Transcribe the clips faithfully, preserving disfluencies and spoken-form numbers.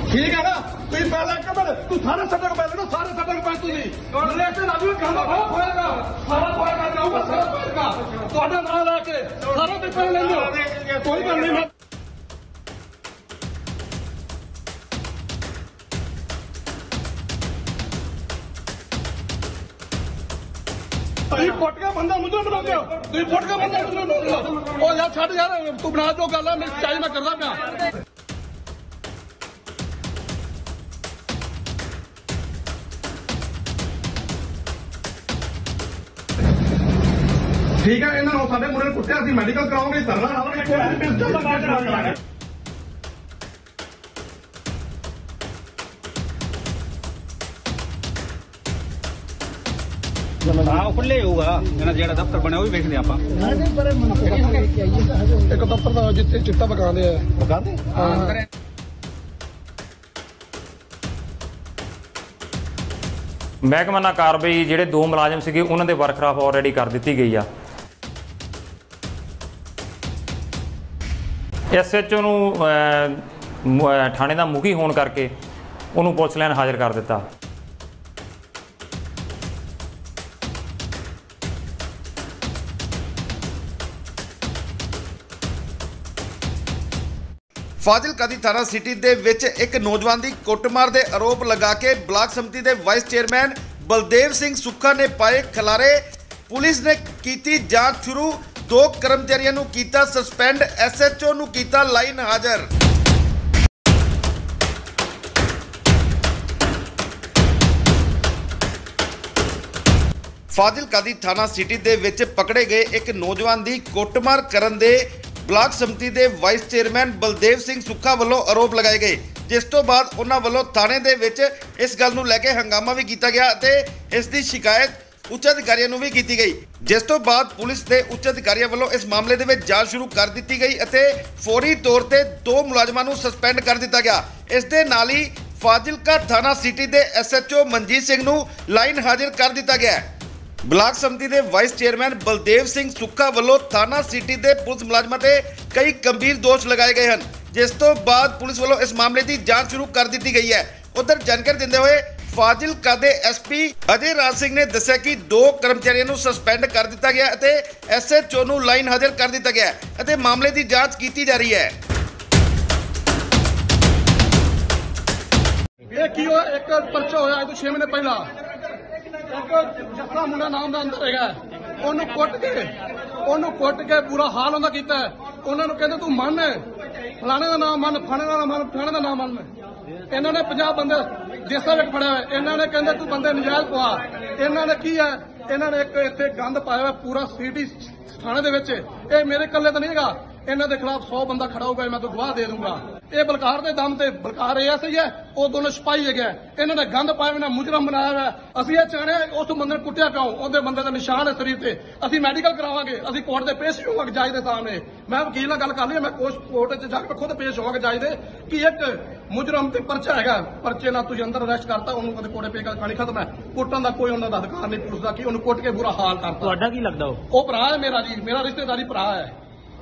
ठीक है ना? तुम पहले कमर तू सारे सटक पहले ना सारे सटक पहले तू नहीं लेके राजू कहना भाव होएगा सारा होएगा जाऊंगा सारा होएगा ਤੁਹਾਡਾ ਨਾਮ ਲਾ ਕੇ ਸਾਰਾ ਤੇ ਪਹਿਲੇ ਲੈ ਲਓ ਕੋਈ ਗੱਲ ਨਹੀਂ। ਤੁਸੀਂ ਪੁੱਟ ਕੇ ਬੰਦਾ ਮੁਝੇ ਬਣਾਉਂਦੇ ਹੋ ਤੁਸੀਂ ਪੁੱਟ ਕੇ ਬੰਦਾ ਮੁਝੇ ਬਣਾਉਂਦੇ ਹੋ ਉਹ ਯਾਰ ਛੱਡ ਯਾਰ ਤੂੰ ਬਣਾ ਜੋ ਗੱਲ ਆ ਮੈਂ ਚਾਹੀ ਮੈਂ ਕਰਦਾ ਪਿਆ। ठीक है इन्होंने साढ़े मुंडे ने कुटिया असं मैडिकल कराओगे धरना लाओगे हाँ खुले होगा जो दफ्तर बने भी वेखते आप एक दफ्तर जिथे चिट्टा पकाते पकाते महकमा ਨਾਲ ਕਾਰਵਾਈ ਜਿਹੜੇ ਦੋ ਮੁਲਾਜ਼ਮ ਸੀਗੇ ਉਹਨਾਂ ਦੇ ਬਰਖਲਾਫ ਆਲਰੇਡੀ ਕਰ ਦਿੱਤੀ ਗਈ ਆ। ਐਸ ਐਚ ਓ ਨੂੰ ਥਾਣੇ ਦਾ ਮੁਖੀ ਹੋਣ ਕਰਕੇ ਉਹਨੂੰ ਪੁਲਿਸ ਲਾਈਨ ਹਾਜ਼ਰ ਕਰ ਦਿੱਤਾ। ਫਾਜ਼ਿਲਕਾ ਦੀ ਥਾਣਾ ਸਿਟੀ ਦੇ ਵਿੱਚ ਇੱਕ ਨੌਜਵਾਨ ਦੀ ਕੁੱਟਮਾਰ ਦੇ ਆਰੋਪ ਲਗਾ ਕੇ ਬਲਾਕ ਸਮਿਤੀ ਦੇ ਵਾਈਸ ਚੇਅਰਮੈਨ ਬਲਦੇਵ ਸਿੰਘ ਸੁੱਖਾ ਨੇ ਪਾਏ ਖਿਲਾਰੇ। ਪੁਲਿਸ ਨੇ ਕੀਤੀ ਜਾਂਚ ਸ਼ੁਰੂ, ਦੋ ਕਰਮਚਾਰੀਆਂ ਨੂੰ ਕੀਤਾ ਸਸਪੈਂਡ, ਐਸ ਐਚ ਓ ਨੂੰ ਕੀਤਾ ਲਾਈਨ ਹਾਜ਼ਰ। ਫਾਜ਼ਿਲਕਾ ਦੀ ਥਾਣਾ ਸਿਟੀ ਦੇ ਵਿੱਚ ਪਕੜੇ ਗਏ ਇੱਕ ਨੌਜਵਾਨ ਦੀ ਕੁੱਟਮਾਰ ਕਰਨ ਦੇ ਬਲਾਕ ਸਮਿਤੀ ਦੇ ਵਾਈਸ ਚੇਅਰਮੈਨ ਬਲਦੇਵ ਸਿੰਘ ਸੁੱਖਾ ਵੱਲੋਂ ਆਰੋਪ ਲਗਾਏ ਗਏ, ਜਿਸ ਤੋਂ ਬਾਅਦ ਉਹਨਾਂ ਵੱਲੋਂ ਥਾਣੇ ਦੇ ਵਿੱਚ ਇਸ ਗੱਲ ਨੂੰ ਲੈ ਕੇ ਹੰਗਾਮਾ ਵੀ ਕੀਤਾ ਗਿਆ ਅਤੇ ਇਸ ਦੀ ਸ਼ਿਕਾਇਤ ਉੱਚ ਅਧਿਕਾਰੀਆਂ ਨੂੰ ਵੀ ਕੀਤੀ ਗਈ, ਜਿਸ ਤੋਂ ਬਾਅਦ ਪੁਲਿਸ ਦੇ ਉੱਚ ਅਧਿਕਾਰੀਆਂ ਵੱਲੋਂ ਇਸ ਮਾਮਲੇ ਦੇ ਵਿੱਚ ਜਾਂਚ ਸ਼ੁਰੂ ਕਰ ਦਿੱਤੀ ਗਈ ਅਤੇ ਫੌਰੀ ਤੌਰ ਤੇ ਦੋ ਮੁਲਾਜ਼ਮਾਂ ਨੂੰ ਸਸਪੈਂਡ ਕਰ ਦਿੱਤਾ ਗਿਆ। ਇਸ ਦੇ ਨਾਲ ਹੀ ਫਾਜ਼ਿਲਕਾ ਥਾਣਾ ਸਿਟੀ ਦੇ S H O Manjit Singh ਨੂੰ ਲਾਈਨ ਹਾਜ਼ਰ ਕਰ ਦਿੱਤਾ ਗਿਆ ਹੈ। ਬਲਾਕ ਸਮਿਤੀ ਦੇ ਵਾਈਸ ਚੇਅਰਮੈਨ ਬਲਦੇਵ ਸਿੰਘ ਸੁੱਖਾ ਵੱਲੋਂ ਥਾਣਾ ਸਿਟੀ ਦੇ ਪੁਲਿਸ ਮੁਲਾਜ਼ਮਾਂ ਤੇ ਕਈ ਗੰਭੀਰ ਦੋਸ਼ ਲਗਾਏ ਗਏ ਹਨ, ਜਿਸ ਤੋਂ ਬਾਅਦ ਪੁਲਿਸ ਵੱਲੋਂ ਇਸ ਮਾਮਲੇ ਦੀ ਜਾਂਚ ਸ਼ੁਰੂ ਕਰ ਦਿੱਤੀ ਗਈ ਹੈ। ਉਧਰ ਜਾਣਕਾਰੀ ਦਿੰਦੇ ਹੋਏ ਫਾਜ਼ਿਲਕਾ ਦੇ ਐਸ ਪੀ ਅਜੇ ਰਾਜ ਸਿੰਘ ਨੇ ਦੱਸਿਆ ਕਿ ਦੋ ਕਰਮਚਾਰੀਆਂ ਨੂੰ ਸਸਪੈਂਡ ਕਰ ਦਿੱਤਾ ਗਿਆ ਅਤੇ ਐਸ ਐਚ ਓ ਨੂੰ ਲਾਈਨ ਹਾਜ਼ਰ ਕਰ ਦਿੱਤਾ ਗਿਆ ਅਤੇ ਮਾਮਲੇ ਦੀ ਜਾਂਚ ਕੀਤੀ ਜਾ ਰਹੀ ਹੈ। ਇਹ ਕੀ ਹੋਇਆ? ਇੱਕ ਪਰਚਾ ਹੋਇਆ ਇਹ ਛੇ ਮਹੀਨੇ ਪਹਿਲਾਂ ਇੱਕ ਜੱਸਾ ਮੁੰਡਾ ਨਾਮ ਦਾ ਅੰਦਰ ਹੈਗਾ, ਉਹਨੂੰ ਕੁੱਟ ਕੇ ਉਹਨੂੰ ਕੁੱਟ ਕੇ ਬੁਰਾ ਹਾਲ ਉਹਦਾ ਕੀਤਾ। ਉਹਨਾਂ ਨੂੰ ਕਹਿੰਦੇ ਤੂੰ ਮੰਨ ਫਲਾਣੇ ਦਾ ਨਾਮ ਮੰਨ ਫਲਾਣੇ ਦਾ ਨਾਮ ਮੰਨ ਫਲਾਣੇ ਦਾ ਨਾਮ ਮੰਨ। ਇਹਨਾਂ ਨੇ ਪੰਜਾਹ ਬੰਦੇ ਦੇਸਾਂ ਵਿੱਚ ਫੜਿਆ ਹੋਇਆ, ਇਹਨਾਂ ਨੇ ਕਹਿੰਦੇ ਤੂੰ ਬੰਦੇ ਨਜਾਇਜ਼ ਪਵਾ। ਇਹਨਾਂ ਨੇ ਕੀ ਹੈ ਇਹਨਾਂ ਨੇ ਇੱਕ ਇੱਥੇ ਗੰਦ ਪਾਇਆ ਹੋਇਆ ਪੂਰਾ ਸਿਟੀ ਥਾਣੇ ਦੇ ਵਿੱਚ। ਇਹ ਮੇਰੇ ਇਕੱਲੇ ਤਾਂ ਨਹੀਂ ਹੈਗਾ, ਇਹਨਾਂ ਦੇ ਖਿਲਾਫ ਸੌ ਬੰਦਾ ਖੜਾ ਹੋਊਗਾ, ਮੈਂ ਤਾਂ ਗਵਾਹ ਦੇ ਦੂੰਗਾ। ਇਹ ਬਲਕਾਰ ਦੇ ਦਮ ਤੇ ਬਲਕਾਰ ਇਹ ਐਸੀ ਹੈ, ਉਹ ਦੋਨੋਂ ਸਿਪਾਹੀ ਹੈਗੇ। ਇਹਨਾਂ ਨੇ ਗੰਦ ਪਾਇਆ ਹੋਇਆ ਮੁਜਰਮ ਬਣਾਇਆ ਹੋਇਆ। ਅਸੀਂ ਇਹ ਚਾਹਣੇ ਉਸ ਬੰਦੇ ਨੂੰ ਕੁੱਟਿਆ ਕਿਉਂ? ਉਹਦੇ ਬੰਦੇ ਦਾ ਨਿਸ਼ਾਨ ਹੈ ਸਰੀਰ ਤੇ। ਅਸੀਂ ਮੈਡੀਕਲ ਕਰਾਵਾਂਗੇ, ਅਸੀਂ ਕੋਰਟ ਦੇ ਪੇਸ਼ ਹੋਵਾਂਗੇ ਜੱਜ ਦੇ ਸਾਹਮਣੇ। ਮੈਂ ਵਕੀਲ ਨਾਲ ਗੱਲ ਕਰ ਲਈ, ਮੈਂ ਕੋਰਟ 'ਚ ਜਾ ਕੇ ਖੁਦ ਪੇਸ਼ ਹੋਵਾਂਗਾ ਜੱਜ ਦੇ ਕਿ ਇੱਕ ਮੁਜਰਮ ਤੇ ਪਰਚਾ ਹੈਗਾ, ਪਰਚੇ ਨਾਲ ਤੁਸੀਂ ਅੰਦਰ ਅਰੈਸਟ ਕਰਤਾ, ਉਹਨੂੰ ਕਦੇ ਕੋੜੇ ਪੇ ਕਹਾਣੀ ਖਤਮ ਹੈ। ਕੁੱਟਣ ਦਾ ਕੋਈ ਉਹਨਾਂ ਦਾ ਅਧਿਕਾਰ ਨਹੀਂ ਪੁਲਿਸ ਦਾ ਕਿ ਉਹਨੂੰ ਕੁੱਟ ਕੇ ਬੁਰਾ ਹਾਲ ਕਰਤਾ। ਤੁਹਾਡਾ ਕੀ ਲੱਗਦਾ? ਉਹ ਭਰਾ ਹੈ ਮੇਰਾ ਜੀ, ਮੇਰਾ ਰਿਸ਼ਤੇਦਾਰੀ ਭਰਾ ਹੈ।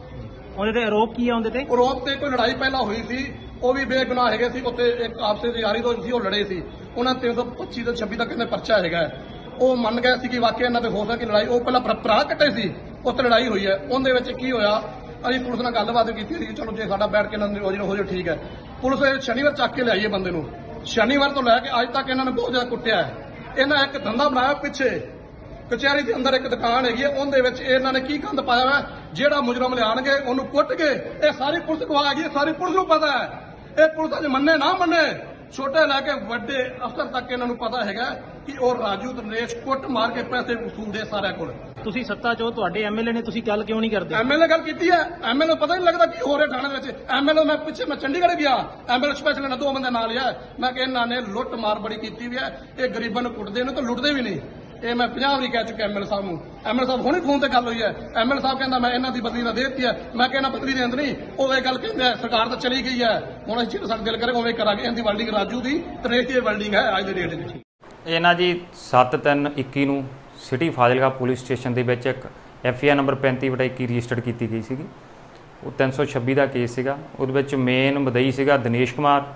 ਉਹਦੇ ਤੇ ਆਰੋਪ ਕੀ ਆ? ਉਹਦੇ ਤੇ ਆਰੋਪ ਤੇ ਕੋਈ ਲੜਾਈ ਪਹਿਲਾਂ ਹੋਈ ਸੀ, ਉਹ ਵੀ ਬੇਗੁਨਾਹ ਹੈਗੇ ਸੀ। ਉੱਤੇ ਇੱਕ ਆਪਸੇ ਦੀ ਯਾਰੀ ਤੋਂ ਸੀ, ਉਹ ਲੜੇ ਸੀ। ਉਹਨਾਂ ਤਿੰਨ ਸੌ ਪੱਚੀ ਤੋਂ ਛੱਬੀ ਤੱਕ ਇਹਨੇ ਪਰਚਾ ਹੈਗਾ। ਉਹ ਮੰਨ ਗਏ ਸੀ ਕਿ ਵਾਕਿਆ ਇਹਨਾਂ ਤੇ ਹੋ ਸਕੀ ਲੜਾਈ। ਉਹ ਪਹਿਲਾਂ ਭਰਾ ਕੱਟੇ ਸੀ, ਉੱਤੇ ਲੜਾਈ ਹੋਈ ਹੈ। ਉਹਦੇ ਵਿੱਚ ਕੀ ਹੋਇਆ, ਅਸੀਂ ਪੁਲਿਸ ਨਾਲ ਗੱਲਬਾਤ ਕੀਤੀ ਸੀ, ਚਲੋ ਜੇ ਸਾਡਾ ਬੈਠ ਕੇ ਇਹਨਾਂ ਦੀ ਰੋਜ਼ ਹੋ ਜਾਏ ਠੀਕ ਹੈ। ਪੁਲਿਸ ਸ਼ਨੀਵਾਰ ਚੱਕ ਕੇ ਲਿਆਈਏ ਬੰਦੇ ਨੂੰ। ਸ਼ਨੀਵਾਰ ਤੋਂ ਲੈ ਕੇ ਅੱਜ ਤੱਕ ਇਹਨਾਂ ਨੇ ਬਹੁਤ ਜ਼ਿਆਦਾ ਕੁੱਟਿਆ ਹੈ। ਇਹਨਾਂ ਇੱਕ ਧੰਦਾ ਬਣਾਇਆ ਪਿੱਛੇ ਕਚਹਿਰੀ ਦੇ ਅੰਦਰ ਇੱਕ ਦੁਕਾਨ ਹੈਗੀ ਹੈ, ਉਹਦੇ ਵਿੱਚ ਇਹਨਾਂ ਨੇ ਕੀ ਗੰਦ ਪਾਇਆ ਹੋਇਆ। ਜਿਹੜਾ ਮੁਜਰਮ ਲਿਆਣਗੇ ਉਹਨੂੰ ਕੁੱਟ ਕੇ, ਇਹ ਸਾਰੀ ਪੁਲਿਸ ਗਵਾਹ ਹੈਗੀ ਹੈ, ਸਾਰੀ ਪੁਲਿਸ ਨੂੰ ਪਤਾ ਹੈ। ਇਹ ਪੁਲਿਸ ਅੱਜ ਮੰਨੇ ਨਾ ਮੰਨੇ, ਛੋਟੇ ਲੈ ਕੇ ਵੱਡੇ ਅਫਸਰ ਤੱਕ ਇਹਨਾਂ ਨੂੰ ਪਤਾ ਹੈਗਾ ਕਿ ਉਹ ਰਾਜੂ ਦਰਨੇਸ਼ ਕੁੱਟ ਮਾਰ ਕੇ ਪੈਸੇ ਵਸੂਲਦੇ ਸਾਰਿਆਂ ਕੋਲ। ਤੁਸੀਂ ਸੱਤਾ ਚੋ, ਤੁਹਾਡੇ ਐਮ ਐਲ ਏ ਨੇ, ਤੁਸੀਂ ਗੱਲ ਕਿਉਂ ਨਹੀਂ ਕਰਦੇ? ਐਮ ਐਲ ਏ ਗੱਲ ਕੀਤੀ ਹੈ, ਐਮ ਐਲ ਏ ਪਤਾ ਨਹੀਂ ਲੱਗਦਾ ਕੀ ਹੋ ਰਿਹਾ ਥਾਣੇ ਵਿੱਚ। ਐਮ ਐਲ ਏ ਮੈਂ ਪਿੱਛੇ ਮੈਂ ਚੰਡੀਗੜ੍ਹ ਗਿਆ, ਐਮ ਐਲ ਏ ਸਪੈਸ਼ਲ ਨੇ ਦੋ ਬੰਦੇ ਨਾਲ ਲਿਆ। ਮੈਂ ਕਿਹਾ ਇਹਨਾਂ ਨੇ ਲੁੱਟ ਮਾਰ ਬੜੀ ਕੀਤੀ ਵੀ ਹੈ, ਇਹ ਗਰੀਬਾਂ ਨੂੰ ਕੁੱਟਦੇ ਨੇ ਤਾਂ ਲੁੱਟਦੇ ਵੀ ਨਹੀਂ। ਇਹ ਮੈਂ ਪੰਜਾਹ ਵਾਰੀ ਕਹਿ ਚੁੱਕਿਆ ਐਮ ਐਲ ਏ ਸਾਹਿਬ ਨੂੰ। ਐਮ ਐਲ ਏ ਸਾਹਿਬ ਹੁਣੇ ਫੋਨ ਤੇ ਗੱਲ ਹੋਈ ਹੈ, ਐਮ ਐਲ ਏ ਸਾਹਿਬ ਕਹਿੰਦਾ ਮੈਂ ਇਹਨਾਂ ਦੀ ਬਦਲੀ ਨਾ ਦੇ ਦਿੱਤੀ ਹੈ। ਮੈਂ ਕਹਿੰਦਾ ਬਦਲੀ ਦੇ ਅੰਦਰ ਨਹੀਂ, ਉਹ ਇਹ ਗੱਲ ਕਹਿੰਦੇ ਸਰਕਾਰ ਤਾਂ ਚਲੀ ਗਈ ਹੈ, ਹੁਣ ਅਸੀਂ ਜਿਹੜਾ ਸਾਡਾ ਦਿਲ ਕਰੇਗਾ ਉਵੇਂ ਕਰਾਂਗੇ। ਇਹਦੀ ਵਰਡਿੰਗ ਰਾਜੂ ਦੀ ਤਰੇਸ਼ ਦੀ ਵਰਡਿੰਗ ਹੈ ਅੱਜ ਦੇ ਡੇਟ ਵਿੱਚ। ਇਹ ਨਾ ਜੀ ਸੱਤ ਤਿੰਨ ਇੱਕੀ ਨੂੰ ਸਿਟੀ ਫਾਜ਼ਿਲਕਾ ਪੁਲਿਸ ਸਟੇਸ਼ਨ ਦੇ ਵਿੱਚ ਇੱਕ ਐਫ ਆਈ ਆਰ ਨੰਬਰ ਪੈਂਤੀ ਬਟਾ ਇੱਕੀ ਰਜਿਸਟਰਡ ਕੀਤੀ ਗਈ ਸੀਗੀ। ਉਹ ਤਿੰਨ ਸੌ ਛੱਬੀ ਦਾ ਕੇਸ ਸੀਗਾ। ਉਹਦੇ ਵਿੱਚ ਮੇਨ ਮਦਈ ਸੀਗਾ ਦਿਨੇਸ਼ ਕੁਮਾਰ,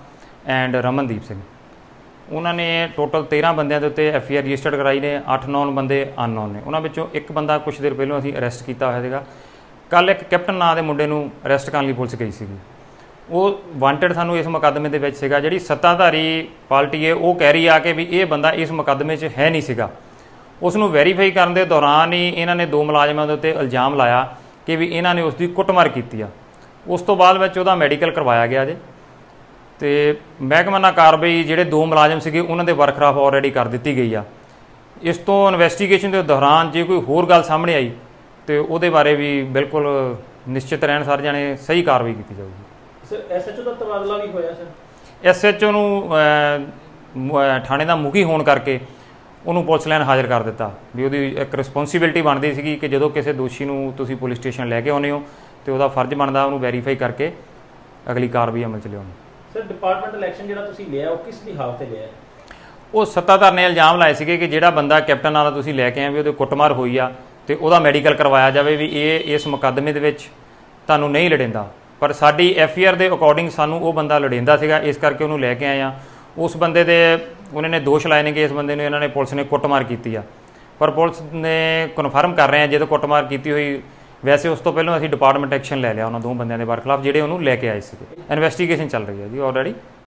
ਐਂਡ ਰਮਨਦੀਪ ਸਿੰਘ। ਉਹਨਾਂ ਨੇ ਟੋਟਲ ਤੇਰ੍ਹਾਂ ਬੰਦਿਆਂ ਦੇ ਉੱਤੇ ਐਫ ਆਈ ਆਰ ਰਜਿਸਟਰਡ ਕਰਾਈ ਨੇ। ਅੱਠ ਨੌ ਬੰਦੇ ਅਨਨੋਨ ਨੇ। ਉਹਨਾਂ ਵਿੱਚੋਂ ਇੱਕ ਬੰਦਾ ਕੁਛ ਦੇਰ ਪਹਿਲਾਂ ਅਸੀਂ ਅਰੈਸਟ ਕੀਤਾ ਹੋਇਆ ਸੀਗਾ। ਕੱਲ੍ਹ ਇੱਕ ਕੈਪਟਨ ਨਾਂ ਦੇ ਮੁੰਡੇ ਨੂੰ ਅਰੈਸਟ ਕਰਨ ਲਈ ਪੁਲਿਸ ਗਈ ਸੀਗੀ। ਉਹ ਵਾਂਟਡ ਸਾਨੂੰ ਇਸ ਮੁਕੱਦਮੇ ਦੇ ਵਿੱਚ ਸੀਗਾ। ਜਿਹੜੀ ਸੱਤਾਧਾਰੀ ਪਾਰਟੀ ਹੈ ਉਹ ਕਹਿ ਰਹੀ ਆ ਕਿ ਵੀ ਇਹ ਬੰਦਾ ਇਸ ਮੁਕੱਦਮੇ 'ਚ ਹੈ ਨਹੀਂ ਸੀਗਾ। ਉਸ ਨੂੰ ਵੈਰੀਫਾਈ ਕਰਨ ਦੇ ਦੌਰਾਨ ਹੀ ਇਹਨਾਂ ਨੇ ਦੋ ਮੁਲਾਜ਼ਮਾਂ ਦੇ ਉੱਤੇ ਇਲਜ਼ਾਮ ਲਾਇਆ ਕਿ ਵੀ ਇਹਨਾਂ ਨੇ ਉਸ ਦੀ ਕੁੱਟਮਾਰ ਕੀਤੀ ਆ। ਉਸ ਤੋਂ ਬਾਅਦ ਵਿੱਚ ਉਹਦਾ ਮੈਡੀਕਲ ਕਰਵਾਇਆ ਗਿਆ ਜੇ ਅਤੇ ਮਹਿਕਮਾਨਾ ਕਾਰਵਾਈ ਜਿਹੜੇ ਦੋ ਮੁਲਾਜ਼ਮ ਸੀਗੇ ਉਹਨਾਂ ਦੇ ਬਰਖਲਾਫ ਆਲਰੇਡੀ ਕਰ ਦਿੱਤੀ ਗਈ ਆ। ਇਸ ਤੋਂ ਇਨਵੈਸਟੀਗੇਸ਼ਨ ਦੇ ਦੌਰਾਨ ਜੇ ਕੋਈ ਹੋਰ ਗੱਲ ਸਾਹਮਣੇ ਆਈ ਤੇ ਉਹਦੇ ਬਾਰੇ ਵੀ ਬਿਲਕੁਲ ਨਿਸ਼ਚਿਤ ਰਹਿਣ ਸਾਰੇ ਜਾਣੇ ਸਹੀ ਕਾਰਵਾਈ ਕੀਤੀ ਜਾਊਗੀ। ਸਰ ਐਸ ਐਚ ਓ ਦਾ ਤਬਾਦਲਾ ਵੀ ਹੋਇਆ ਸਰ। ਐਸ ਐਚ ਓ ਨੂੰ ਥਾਣੇ ਦਾ ਮੁਖੀ ਹੋਣ ਕਰਕੇ ਉਹਨੂੰ ਪੁਲਿਸ ਲਾਈਨ ਹਾਜ਼ਰ ਕਰ ਦਿੱਤਾ ਵੀ ਉਹਦੀ ਇੱਕ ਰਿਸਪੌਂਸੀਬਿਲਿਟੀ ਬਣਦੀ ਸੀਗੀ ਕਿ ਜਦੋਂ ਕਿਸੇ ਦੋਸ਼ੀ ਨੂੰ ਤੁਸੀਂ ਪੁਲਿਸ ਸਟੇਸ਼ਨ ਲੈ ਕੇ ਆਉਂਦੇ ਹੋ ਤੇ ਉਹਦਾ ਫਰਜ਼ ਬਣਦਾ ਉਹਨੂੰ ਵੈਰੀਫਾਈ ਕਰਕੇ ਅਗਲੀ ਕਾਰਵਾਈ ਅਮਲ 'ਚ ਲਿਆਉਣੀ। ਸਰ ਡਿਪਾਰਟਮੈਂਟ ਇਲੈਕਸ਼ਨ ਜਿਹੜਾ ਤੁਸੀਂ ਲਿਆ ਉਹ ਕਿਸ ਦੀ ਹਾਲਤ 'ਤੇ ਲਿਆ? ਉਹ ਸੱਤਾਧਾਰ ਨੇ ਇਲਜ਼ਾਮ ਲਾਏ ਸੀਗੇ ਕਿ ਜਿਹੜਾ ਬੰਦਾ ਕੈਪਟਨ ਨਾਲ ਤੁਸੀਂ ਲੈ ਕੇ ਆਏ ਵੀ ਉਹਦੇ ਕੁੱਟਮਾਰ ਹੋਈ ਆ ਤੇ ਉਹਦਾ ਮੈਡੀਕਲ ਕਰਵਾਇਆ ਜਾਵੇ ਵੀ ਇਹ ਇਸ ਮੁਕੱਦਮੇ ਦੇ ਵਿੱਚ ਤੁਹਾਨੂੰ ਨਹੀਂ ਲੜਿੰਦਾ। ਪਰ ਸਾਡੀ ਐਫ ਆਈ ਆਰ ਦੇ ਅਕੋਰਡਿੰਗ ਸਾਨੂੰ ਉਹ ਬੰਦਾ ਲੜਿੰਦਾ ਸੀਗਾ, ਇਸ ਕਰਕੇ ਉਹਨੂੰ ਲੈ ਕੇ ਆਏ ਆ। ਉਸ ਬੰਦੇ ਦੇ ਉਹਨਾਂ ਨੇ ਦੋਸ਼ ਲਾਏ ਨੇ ਕਿ ਇਸ ਬੰਦੇ ਨੂੰ ਇਹਨਾਂ ਨੇ ਪੁਲਿਸ ਨੇ ਕੁੱਟਮਾਰ ਕੀਤੀ ਆ। ਪਰ ਪੁਲਿਸ ਨੇ ਕਨਫਰਮ ਕਰ ਰਹੇ ਆ ਜਦੋਂ ਕੁੱਟਮਾਰ ਕੀਤੀ ਹੋਈ ਵੈਸੇ ਉਸ ਤੋਂ ਪਹਿਲਾਂ ਅਸੀਂ ਡਿਪਾਰਟਮੈਂਟ ਐਕਸ਼ਨ ਲੈ ਲਿਆ ਉਹਨਾਂ ਦੋ ਬੰਦਿਆਂ ਦੇ ਬਰਖਲਾਫ ਜਿਹੜੇ ਉਹਨੂੰ ਲੈ ਕੇ ਆਏ ਸੀਗੇ। ਇਨਵੈਸਟੀਗੇਸ਼ਨ ਚੱਲ ਰਹੀ ਹੈ ਜੀ ਆਲਰੇਡੀ।